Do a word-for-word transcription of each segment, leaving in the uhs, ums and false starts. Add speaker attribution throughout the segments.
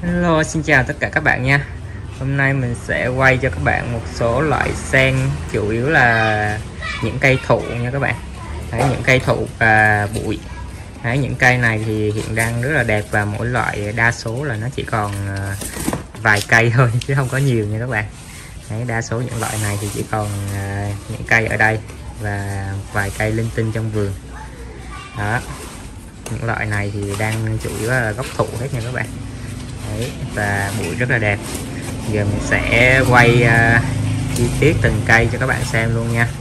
Speaker 1: Hello, xin chào tất cả các bạn nha. Hôm nay mình sẽ quay cho các bạn một số loại sen, chủ yếu là những cây thụ nha các bạn. Đấy, những cây thụ và bụi. Đấy, những cây này thì hiện đang rất là đẹp và mỗi loại đa số là nó chỉ còn vài cây thôi chứ không có nhiều nha các bạn. Đấy, đa số những loại này thì chỉ còn những cây ở đây và vài cây linh tinh trong vườn. Đó, những loại này thì đang chủ yếu là gốc thụ hết nha các bạn. Đấy, và bụi rất là đẹp. Giờ mình sẽ quay uh, chi tiết từng cây cho các bạn xem luôn nha.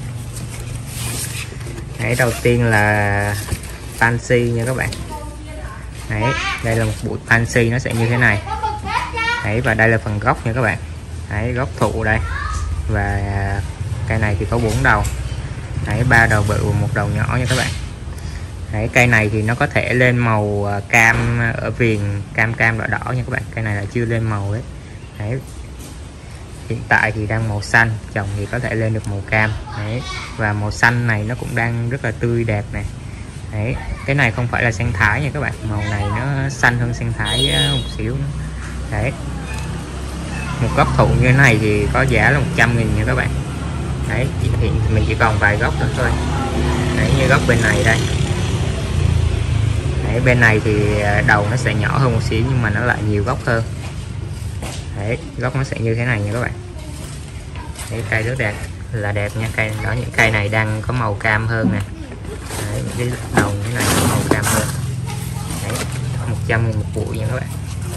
Speaker 1: Đấy, đầu tiên là pansy nha các bạn. Đấy, đây là một bụi pansy, nó sẽ như thế này. Đấy, và đây là phần gốc nha các bạn. Đấy, gốc thụ đây. Và uh, cây này thì có bốn đầu. Đấy, ba đầu bự và một đầu nhỏ nha các bạn. Đấy, cây này thì nó có thể lên màu cam ở viền cam cam đỏ đỏ nha các bạn. Cây này là chưa lên màu đấy. Đấy, hiện tại thì đang màu xanh, trồng thì có thể lên được màu cam. Đấy, và màu xanh này nó cũng đang rất là tươi đẹp này. Đấy, cái này không phải là sen thái nha các bạn, màu này nó xanh hơn sen thái một xíu. Đấy, một gốc thụ như thế này thì có giá là một trăm nghìn nha các bạn. Đấy, hiện mình chỉ còn vài gốc nữa thôi. Đấy, như gốc bên này đây. Đấy, bên này thì đầu nó sẽ nhỏ hơn một xíu nhưng mà nó lại nhiều gốc hơn. Đấy, gốc nó sẽ như thế này nha các bạn. Đấy, cây rất đẹp, là đẹp nha. Cây đó, những cây này đang có màu cam hơn nè. Đấy, những cái đầu như thế này có màu cam hơn. Đấy, một trăm nghìn một bụi nha các bạn.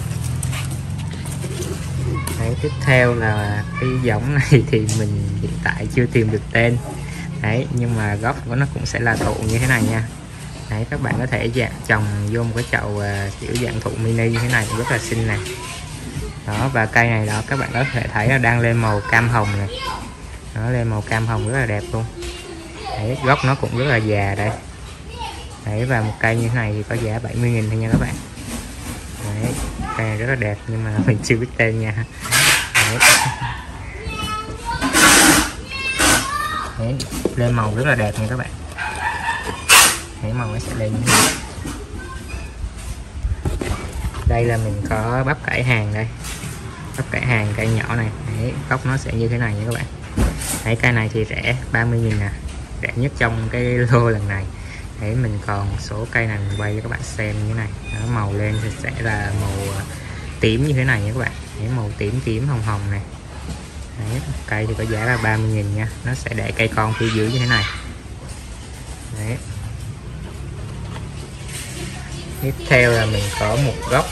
Speaker 1: Đấy, tiếp theo là cái giống này thì mình hiện tại chưa tìm được tên. Đấy, nhưng mà gốc của nó cũng sẽ là thụ như thế này nha. Đấy, các bạn có thể dạng trồng vô một cái chậu uh, kiểu dạng thụ mini như thế này cũng rất là xinh nè. Đó, và cây này đó các bạn có thể thấy là đang lên màu cam hồng này. Nó lên màu cam hồng rất là đẹp luôn. Đấy, gốc nó cũng rất là già đây. Đấy, và một cây như thế này thì có giá bảy mươi nghìn thôi nha các bạn. Đấy, cây này rất là đẹp nhưng mà mình chưa biết tên nha. Đấy. Đấy, lên màu rất là đẹp nha các bạn. Đấy, màu nó sẽ lên như thế này. Đây là mình có bắp cải hàng đây, bắp cải hàng cây nhỏ này. Đấy, gốc nó sẽ như thế này nha các bạn. Đấy, cây này thì rẻ ba mươi nghìn nè, rẻ nhất trong cái lô lần này. Đấy, mình còn một số cây này mình quay cho các bạn xem như thế này. Đó, màu lên thì sẽ là màu tím như thế này nha các bạn. Đấy, màu tím tím hồng hồng này. Đấy, cây thì có giá là ba mươi nghìn nha, nó sẽ để cây con phía dưới như thế này. Đấy, tiếp theo là mình có một gốc,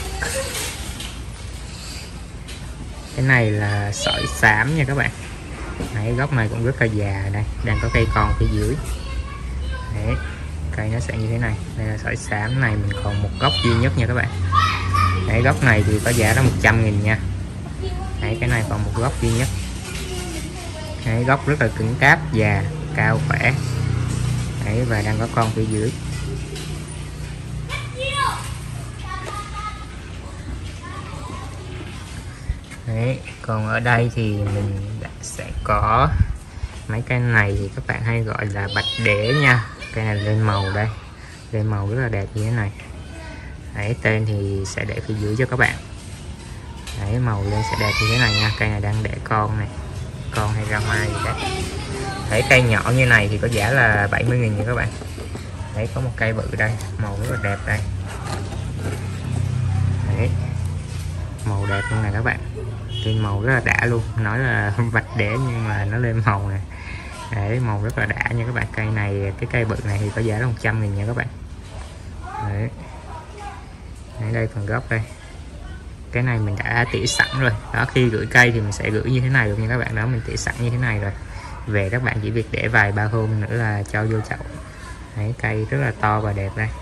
Speaker 1: cái này là sỏi xám nha các bạn. Đấy, gốc này cũng rất là già đây, đang có cây con phía dưới. Đấy, cây nó sẽ như thế này. Đây là sỏi xám này, mình còn một gốc duy nhất nha các bạn. Đấy, gốc này thì có giá là một trăm nghìn nha. Đấy, cái này còn một gốc duy nhất. Đấy, gốc rất là cứng cáp, già, cao, khỏe. Đấy, và đang có con phía dưới. Đấy, còn ở đây thì mình sẽ có mấy cây này thì các bạn hay gọi là bạch đế nha. Cây này lên màu đây, lên màu rất là đẹp như thế này. Đấy, tên thì sẽ để phía dưới cho các bạn. Đấy, màu lên sẽ đẹp như thế này nha. Cây này đang để con này, con hay ra hoa gì đấy. Đấy, cây nhỏ như này thì có giá là bảy mươi nghìn nha các bạn. Đấy, có một cây bự đây, màu rất là đẹp đây. Đấy, màu đẹp luôn này các bạn, lên màu rất là đã luôn. Nói là bạch đế nhưng mà nó lên màu này. Đấy, màu rất là đã nha các bạn. Cây này, cái cây bự này thì có giá là một trăm nghìn nha các bạn. Đấy. Đấy, đây phần gốc đây, cái này mình đã tỉa sẵn rồi đó. Khi gửi cây thì mình sẽ gửi như thế này luôn nha các bạn. Đó, mình tỉa sẵn như thế này rồi, về các bạn chỉ việc để vài ba hôm nữa là cho vô chậu. Đấy, cây rất là to và đẹp đây.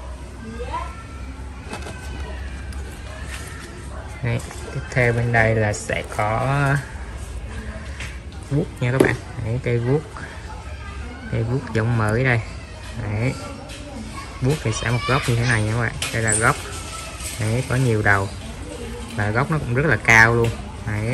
Speaker 1: Đấy, tiếp theo bên đây là sẽ có vuốt nha các bạn. Đấy, cây vuốt, cây vuốt giống mới đây. Đấy, vuốt thì sẽ một gốc như thế này nha các bạn. Đây là gốc. Đấy, có nhiều đầu và gốc nó cũng rất là cao luôn. Đấy,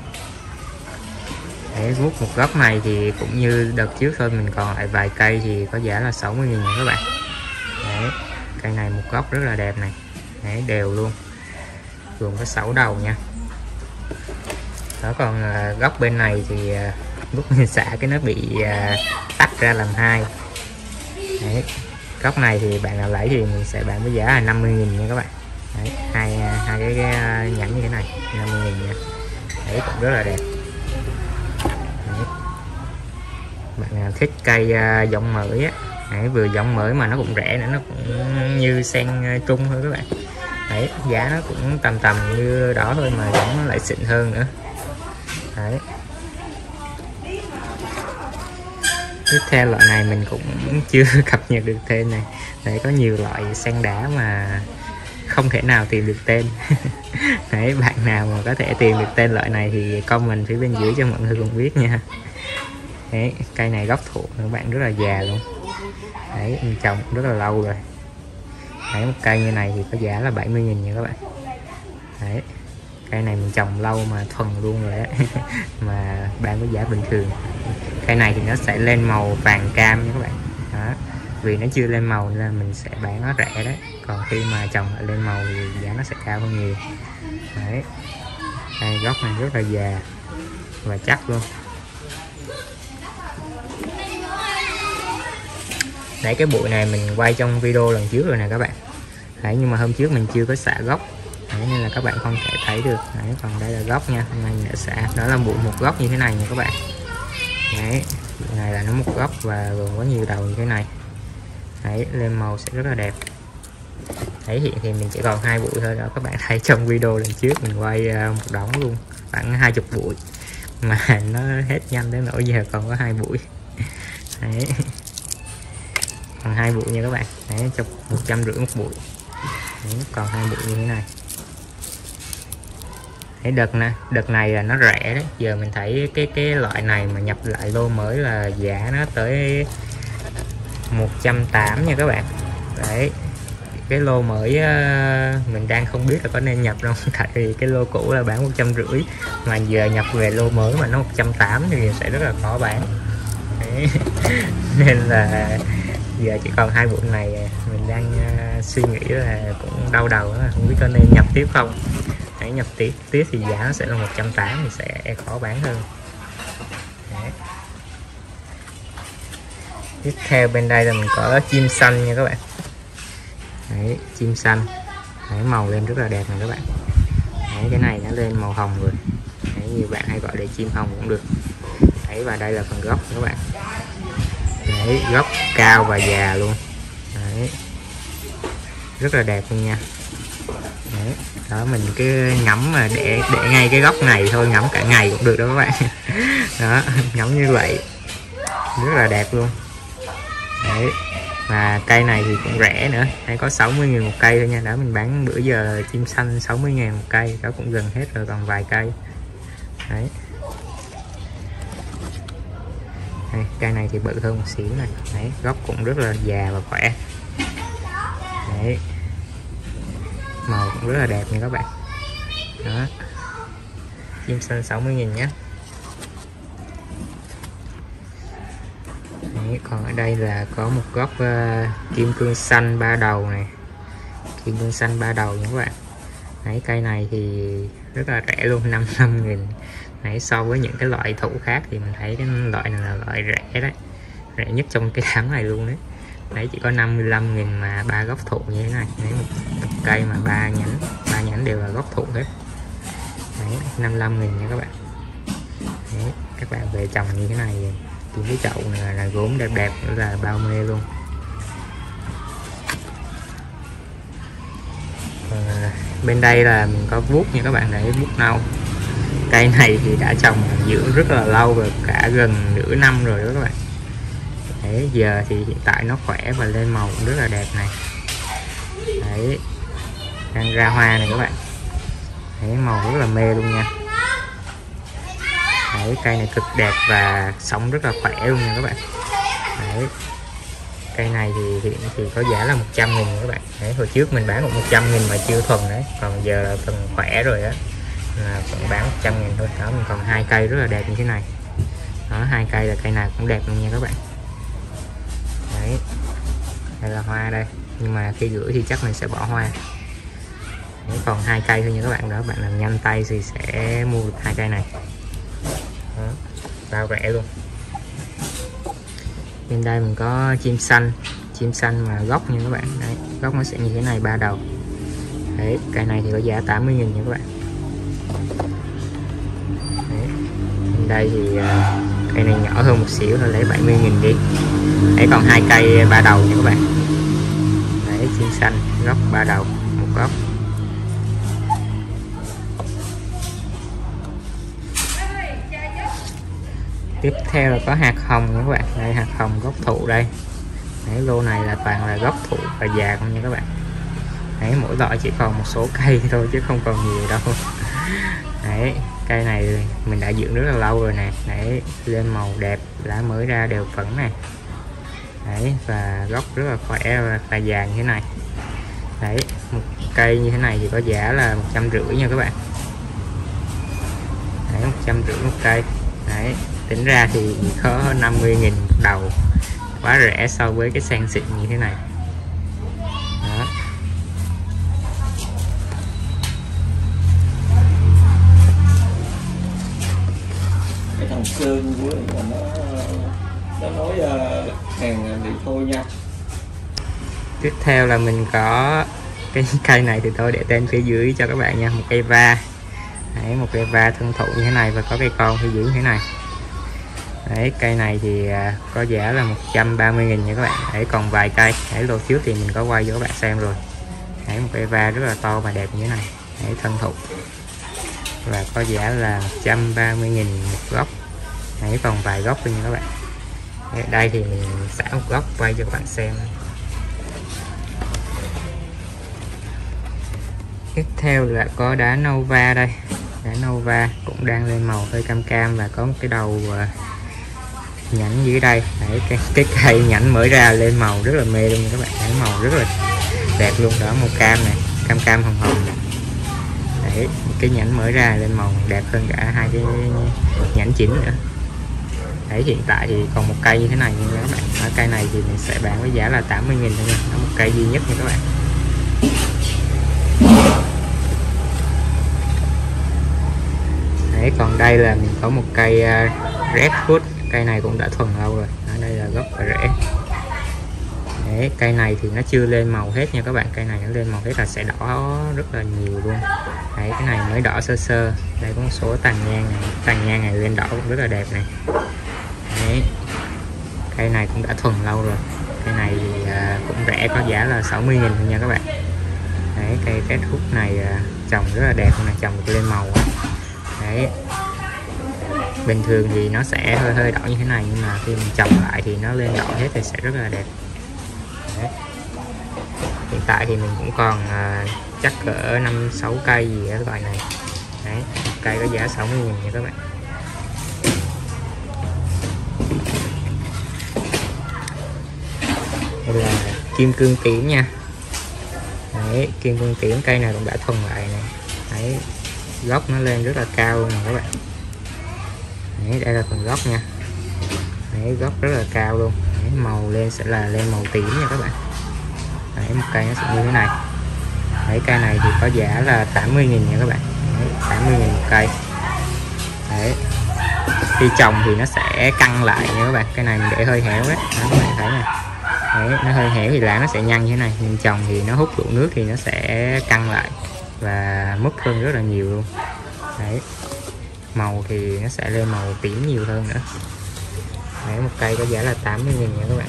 Speaker 1: Đấy, vuốt một gốc này thì cũng như đợt trước thôi, mình còn lại vài cây thì có giá là sáu mươi nghìn nha các bạn. Đấy, cây này một gốc rất là đẹp này. Đấy, đều luôn. gồm có sáu đầu nha. Đó, còn uh, góc bên này thì uh, lúc mình xả cái nó bị uh, tách ra làm hai. Đấy, góc này thì bạn nào lấy thì mình sẽ bán với giá là năm mươi nghìn nha các bạn. Đấy, hai hai cái, cái nhẫn như thế này năm mươi nghìn nha. Đấy, cũng rất là đẹp. Đấy. Bạn nào thích cây uh, giống mới á, đấy, vừa giống mới mà nó cũng rẻ nữa, nó cũng như sen trung thôi các bạn. Đấy, giá nó cũng tầm tầm như đó thôi mà giống nó lại xịn hơn nữa. Đấy. Tiếp theo loại này mình cũng chưa cập nhật được tên này. Đấy, có nhiều loại sen đá mà không thể nào tìm được tên. Đấy, bạn nào mà có thể tìm được tên loại này thì comment phía bên dưới cho mọi người cùng biết nha. Đấy, cây này gốc thụ các bạn rất là già luôn. Đấy, mình trồng rất là lâu rồi. Đấy, một cây như này thì có giá là bảy mươi nghìn nha các bạn. Đấy, cây này mình trồng lâu mà thuần luôn rồi đấy. Mà bán với giá bình thường. Cây này thì nó sẽ lên màu vàng cam nha các bạn. Đó, vì nó chưa lên màu nên mình sẽ bán nó rẻ đấy. Còn khi mà trồng lại lên màu thì giá nó sẽ cao hơn nhiều. Đấy, cây gốc này rất là già và chắc luôn. Đấy, cái bụi này mình quay trong video lần trước rồi nè các bạn. Đấy, nhưng mà hôm trước mình chưa có xả gốc. Đấy, nên là các bạn không thể thấy được. Đấy, còn đây là gốc nha, hôm nay mình đã xả. Đó là bụi một gốc như thế này nha các bạn. Đấy, bụi này là nó một gốc và gồm có nhiều đầu như thế này. Đấy, lên màu sẽ rất là đẹp. Đấy, hiện thì mình chỉ còn hai bụi thôi đó các bạn thấy. Trong video lần trước mình quay một đống luôn, khoảng hai chục bụi mà nó hết nhanh đến nỗi giờ còn có hai bụi. Đấy, còn hai bụi nha các bạn. Đấy, trong một trăm rưỡi một bụi. Đấy, còn hai bụi như thế này. Đấy, đợt này đợt này là nó rẻ đấy. Giờ mình thấy cái cái loại này mà nhập lại lô mới là giá nó tới một trăm tám mươi nha các bạn. Đấy, cái lô mới mình đang không biết là có nên nhập đâu. Tại vì cái lô cũ là bán một trăm rưỡi mà giờ nhập về lô mới mà nó một trăm tám mươi thì sẽ rất là khó bán. Đấy. Nên là giờ chỉ còn hai bụi này. Mình đang uh, suy nghĩ là cũng đau đầu đó, không biết có nên nhập tiếp không. Hãy nhập tiếp tiếp thì giá nó sẽ là một trăm tám mươi thì sẽ khó bán hơn. Đấy. Tiếp theo bên đây là mình có chim xanh nha các bạn. Đấy, chim xanh. Đấy, màu lên rất là đẹp này các bạn. Đấy, cái này nó lên màu hồng rồi. Đấy, nhiều bạn hay gọi là chim hồng cũng được. Đấy, và đây là phần gốc các bạn. Đấy, gốc cao và già luôn. Đấy, rất là đẹp luôn nha. Đấy, đó, mình cứ ngắm mà để để ngay cái góc này thôi, ngắm cả ngày cũng được đó các bạn. Đó, ngắm như vậy rất là đẹp luôn. Đấy, và cây này thì cũng rẻ nữa. Đây có sáu mươi nghìn một cây thôi nha. Đó, mình bán bữa giờ chim xanh sáu mươi nghìn một cây. Đó cũng gần hết rồi, còn vài cây. Đấy. Đây, cây này thì bự hơn một xíu này. Đấy, gốc cũng rất là già và khỏe. Đấy, màu cũng rất là đẹp nha các bạn. Đó, chim xanh sáu mươi nghìn nhé. Đấy, còn ở đây là có một gốc uh, kim cương xanh ba đầu này. Kim cương xanh ba đầu nha các bạn. Đấy, cây này thì rất là rẻ luôn, năm mươi lăm nghìn. Đấy, so với những cái loại thụ khác thì mình thấy cái loại này là loại rẻ đấy, rẻ nhất trong cái đám này luôn đấy. Đấy, chỉ có năm mươi lăm nghìn mà ba gốc thụ như thế này. Đấy, một, một cây mà ba nhánh, ba nhánh đều là gốc thụ hết. Đấy, năm mươi lăm nghìn nha các bạn. Đấy, các bạn về trồng như thế này tìm cái chậu này là gốm đẹp đẹp nữa là bao mê luôn. À, bên đây là mình có vuốt nha các bạn. Đấy, vuốt nâu. Cây này thì đã trồng dưỡng rất là lâu rồi, cả gần nửa năm rồi đó các bạn. Đấy, giờ thì hiện tại nó khỏe và lên màu cũng rất là đẹp này. Đấy, đang ra hoa này các bạn. Đấy, màu rất là mê luôn nha. Đấy, cây này cực đẹp và sống rất là khỏe luôn nha các bạn. Đấy, cây này thì hiện thì có giá là một trăm nghìn các bạn. Đấy, hồi trước mình bán một trăm nghìn mà chưa thuần đấy, còn giờ là phần khỏe rồi á là còn bán một trăm nghìn thôi. Đó, mình còn hai cây rất là đẹp như thế này. Đó, hai cây là cây nào cũng đẹp luôn nha các bạn. Đấy, đây là hoa đây, nhưng mà khi gửi thì chắc mình sẽ bỏ hoa. Đấy, còn hai cây thôi nha các bạn, đó bạn làm nhanh tay thì sẽ mua được hai cây này. Đó, bao rẻ luôn. Bên đây mình có chim xanh, chim xanh mà gốc nha các bạn. Đấy, gốc nó sẽ như thế này, ba đầu. Đấy, cây này thì có giá tám mươi nghìn nha các bạn. Đấy, bên đây thì uh, cây này nhỏ hơn một xíu thôi, lấy bảy mươi nghìn đi. Đấy, còn hai cây ba đầu nha các bạn. Đấy, chim xanh gốc ba đầu, một gốc. Tiếp theo là có hạt hồng nha các bạn. Đây, hạt hồng gốc thụ đây. Đấy, lô này là toàn là gốc thụ và già không nha các bạn. Đấy, mỗi loại chỉ còn một số cây thôi chứ không còn nhiều đâu. Đấy, cây này mình đã dưỡng rất là lâu rồi nè. Đấy, lên màu đẹp, lá mới ra đều phấn này. Đấy, và gốc rất là khỏe và già như thế này. Đấy, một cây như thế này thì có giá là một trăm rưỡi nha các bạn. Đấy, một trăm rưỡi một cây. Đấy, tính ra thì có năm mươi nghìn một đầu, quá rẻ so với cái sen xịn như thế này. Đó.
Speaker 2: Cái thằng Sơn của nó nó nói uh, hàng bị thôi nha.
Speaker 1: Tiếp theo là mình có cái cây này thì tôi để tên phía dưới cho các bạn nha, một cây va. Đấy, một cây va thân thụ như thế này và có cây con phía dưới như thế này. Đấy, cây này thì có giá là một trăm ba mươi nghìn nha các bạn. Đấy, còn vài cây. Đấy, lô trước thì mình có quay cho các bạn xem rồi. Đấy, một cây va rất là to và đẹp như thế này. Đấy, thân thụ và có giá là một trăm ba mươi nghìn một gốc. Đấy, còn vài gốc thôi nha các bạn. Đấy, đây thì mình xả một gốc quay cho các bạn xem. Tiếp theo là có đá Nova đây. Đá Nova cũng đang lên màu hơi cam cam và có một cái đầu nhánh dưới đây. Đấy, cái, cái cây nhánh mới ra lên màu rất là mê luôn các bạn. Đấy, màu rất là đẹp luôn, đó màu cam này, cam cam hồng hồng này. Đấy, cái nhánh mới ra lên màu đẹp hơn cả hai cái nhánh chính nữa. Đấy, hiện tại thì còn một cây như thế này nha các bạn. Ở cây này thì mình sẽ bán với giá là tám mươi nghìn thôi nha. Đó, một cây duy nhất nha các bạn. Đấy, còn đây là mình có một cây uh, Redwood. Cây này cũng đã thuần lâu rồi. Ở đây là gốc và rễ. Đấy, cây này thì nó chưa lên màu hết nha các bạn. Cây này nó lên màu hết là sẽ đỏ rất là nhiều luôn. Đấy, cái này mới đỏ sơ sơ. Đây có một số tàn nhang này, tàn nhang này lên đỏ cũng rất là đẹp này. Đấy, cây này cũng đã thuần lâu rồi. Cây này thì uh, cũng rẻ, có giá là sáu mươi nghìn thôi nha các bạn. Đấy, cây Redwood này uh, trồng rất là đẹp này, trồng được lên màu. Đấy, bình thường thì nó sẽ hơi hơi đỏ như thế này, nhưng mà khi mình trồng lại thì nó lên đỏ hết thì sẽ rất là đẹp. Đấy. Hiện tại thì mình cũng còn uh, chắc cỡ năm sáu cây gì ở loại này. Đấy, cây có giá sáu mươi nghìn nha các bạn. Đây là kim cương tím nha. Đấy, kim cương tím, cây này cũng đã thuần lại này. Đấy, gốc nó lên rất là cao luôn nè các bạn. Đấy, đây là phần gốc nha. Đấy, gốc rất là cao luôn. Đấy, màu lên sẽ là lên màu tím nha các bạn. Đấy, một cây nó sẽ như thế này. Đấy, cây này thì có giá là tám mươi nghìn nha các bạn. Đấy, tám mươi nghìn một cây. Đấy, khi trồng thì nó sẽ căng lại nha các bạn. Cái này mình để hơi héo đấy, đó, các bạn thấy nè. Đấy, nó hơi héo thì lá nó sẽ nhăn như thế này. Nhưng trồng thì nó hút đủ nước thì nó sẽ căng lại và mất hơn rất là nhiều luôn. Đấy, màu thì nó sẽ lên màu tím nhiều hơn nữa. Đấy, một cây có giá là tám mươi nghìn nha các bạn.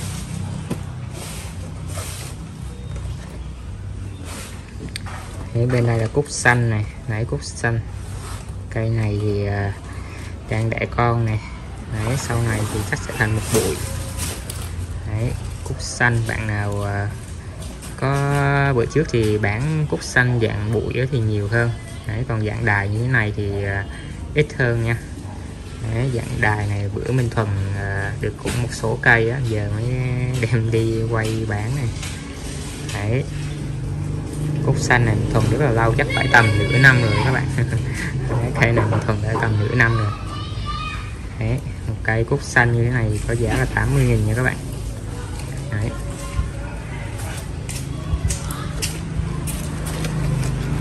Speaker 1: Đấy, bên đây là cúc xanh này. Đấy, cúc xanh. Cây này thì uh, đang đẻ con này. Đấy, sau này thì chắc sẽ thành một bụi. Đấy, cúc xanh, bạn nào uh, có bữa trước thì bán cúc xanh dạng bụi thì nhiều hơn. Đấy, còn dạng đài như thế này thì uh, ít hơn nha. Đấy, dạng đài này bữa Minh Thuần uh, được cũng một số cây á, giờ mới đem đi quay bán này. Đấy, cúc xanh này Minh Thuần rất là lâu, chắc phải tầm nửa năm rồi các bạn. Đấy, cây này Minh Thuần đã tầm nửa năm rồi. Đấy, một cây cúc xanh như thế này có giá là tám mươi nghìn nha các bạn. Đấy.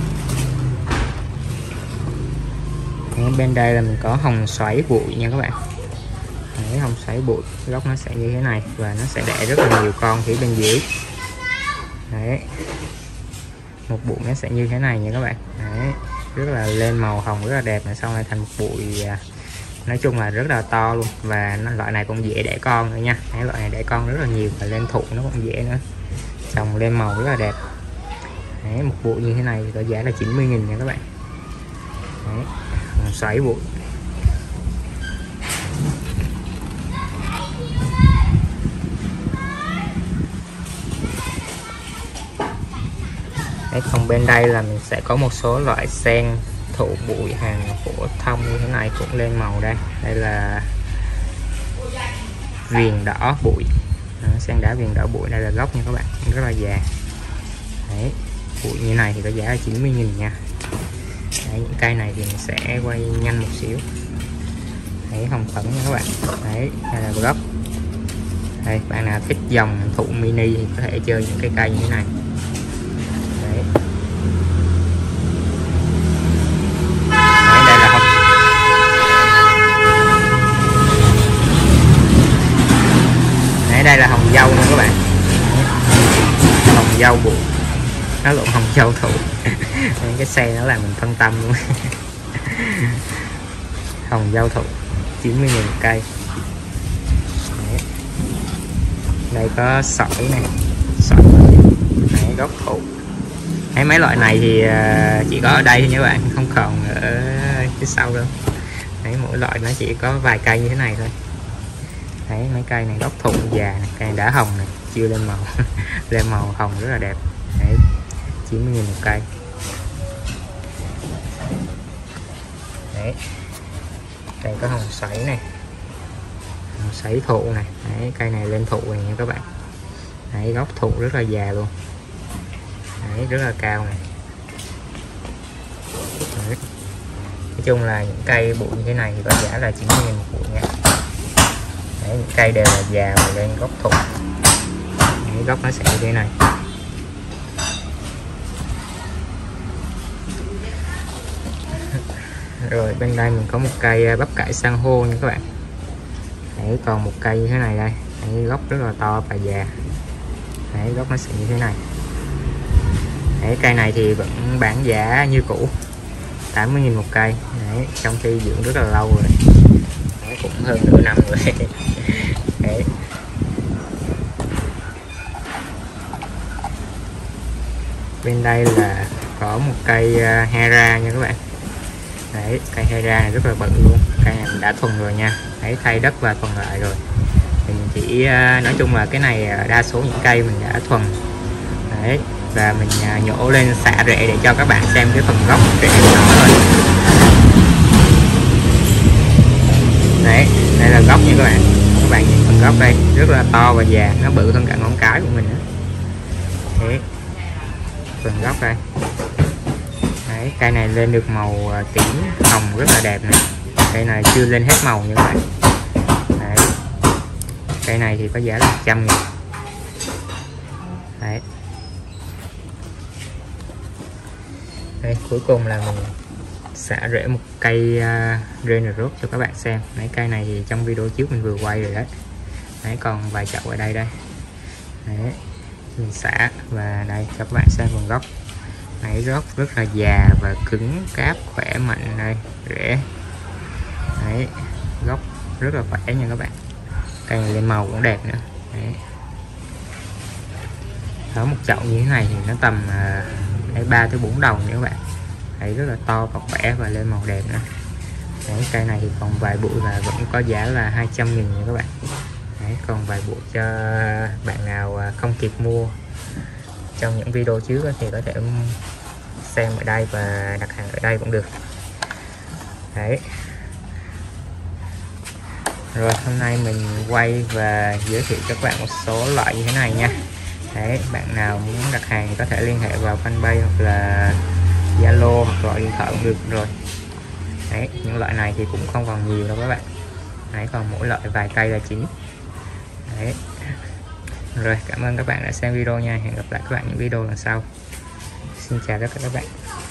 Speaker 1: bên đây là mình có hồng xoáy bụi nha các bạn. Đấy, hồng xoáy bụi gốc nó sẽ như thế này và nó sẽ đẻ rất là nhiều con phía bên dưới. Đấy, một bụi nó sẽ như thế này nha các bạn. Đấy, rất là lên màu hồng rất là đẹp, này sau này thành một bụi nói chung là rất là to luôn, và nó, loại này cũng dễ đẻ con nữa nha. Đấy, loại này đẻ con rất là nhiều và lên thụ nó cũng dễ nữa, trồng lên màu rất là đẹp. Đấy, một bụi như thế này thì có giá là chín mươi nghìn nha các bạn. Đấy, hồng xoáy bụi. Đấy, còn bên đây là mình sẽ có một số loại sen thụ bụi hàng phổ thông như thế này cũng lên màu đây. Đây là viền đỏ bụi. Đó, sen đá viền đỏ bụi, đây là gốc nha các bạn, rất là già. Đấy, bụi như này thì có giá là chín mươi nghìn nha. Đấy, những cây này thì mình sẽ quay nhanh một xíu. Đấy, hồng phấn nha các bạn. Đấy, đây là gốc. Đây, bạn nào thích dòng thụ mini thì có thể chơi những cái cây như thế này. Đấy. Đấy, đây là hồng. Đấy, đây là hồng dâu nha các bạn. Đấy, hồng dâu bụi, nó lộn hồng dâu thụ. Cái xe nó làm mình phân tâm luôn. Hồng dâu thụ chín mươi nghìn cây. Đấy. Đây có sỏi này, sỏi. Đấy, gốc thụ. Đấy, mấy loại này thì chỉ có ở đây thôi nha các bạn, không còn ở phía sau đâu. Đấy, mỗi loại nó chỉ có vài cây như thế này thôi. Đấy, mấy cây này gốc thụ già này, cây đã hồng này, chưa lên màu. Lên màu hồng rất là đẹp. Đấy, chín mươi nghìn một cây. Đấy, đây có hồng xoáy này, hồng xoáy thụ này. Đấy, cây này lên thụ này nha các bạn. Đấy, gốc thụ rất là già luôn. Đấy, rất là cao này. Đấy. Nói chung là những cây bụi như thế này thì có giá là chín mươi nghìn một bụi nha. Đấy, những cây đều là già và lên gốc thụ. Đấy, gốc nó sẽ như thế này. Rồi bên đây mình có một cây bắp cải san hô nha các bạn. Đấy, còn một cây như thế này đây. Đấy, gốc rất là to và già. Đấy, gốc nó sẽ như thế này. Đấy, cây này thì vẫn bán giá như cũ, tám mươi nghìn một cây. Đấy, trong khi dưỡng rất là lâu rồi. Đấy, cũng hơn nửa năm rồi. Đấy. Bên đây là có một cây Hera nha các bạn. Đấy, cây Hera này rất là bự luôn. Cây này mình đã thuần rồi nha. Đấy, thay đất và thuần lại rồi. Mình chỉ nói chung là cái này đa số những cây mình đã thuần. Đấy, và mình nhổ lên xạ rễ để cho các bạn xem cái phần gốc rễ của nó thôi. Đấy, đây là gốc nha các bạn. Các bạn nhìn phần gốc đây, rất là to và già, nó bự hơn cả ngón cái của mình nữa. Đấy, phần gốc đây. Đấy, cây này lên được màu tím hồng rất là đẹp này. Cây này chưa lên hết màu như các bạn. Đấy, cây này thì có giá là một trăm nghìn. Đấy. Đây, cuối cùng là mình xả rễ một cây uh, Renerot cho các bạn xem. Mấy cây này thì trong video trước mình vừa quay rồi đấy. Đấy, còn vài chậu ở đây đây. Đấy, mình xả và đây cho các bạn xem phần gốc. Đấy, gốc rất là già và cứng cáp khỏe mạnh đây, rễ. Đấy, gốc rất là khỏe nha các bạn. Cây này lên màu cũng đẹp nữa. Đấy. Ở một chậu như thế này thì nó tầm uh, ba tới bốn đồng nha các bạn. Đấy, rất là to và khỏe và lên màu đẹp nữa. Đấy, cây này thì còn vài bụi và vẫn có giá là hai trăm nghìn nha các bạn. Đấy, còn vài bụi cho bạn nào không kịp mua trong những video trước thì có thể xem ở đây và đặt hàng ở đây cũng được. Đấy. Rồi hôm nay mình quay và giới thiệu cho các bạn một số loại như thế này nha. Đấy, bạn nào muốn đặt hàng thì có thể liên hệ vào fanpage hoặc là Zalo hoặc gọi điện thoại cũng được rồi. Đấy, những loại này thì cũng không còn nhiều đâu các bạn. Đấy, còn mỗi loại vài cây là chính. Đấy. Rồi, cảm ơn các bạn đã xem video nha. Hẹn gặp lại các bạn những video lần sau. Xin chào tất cả các bạn.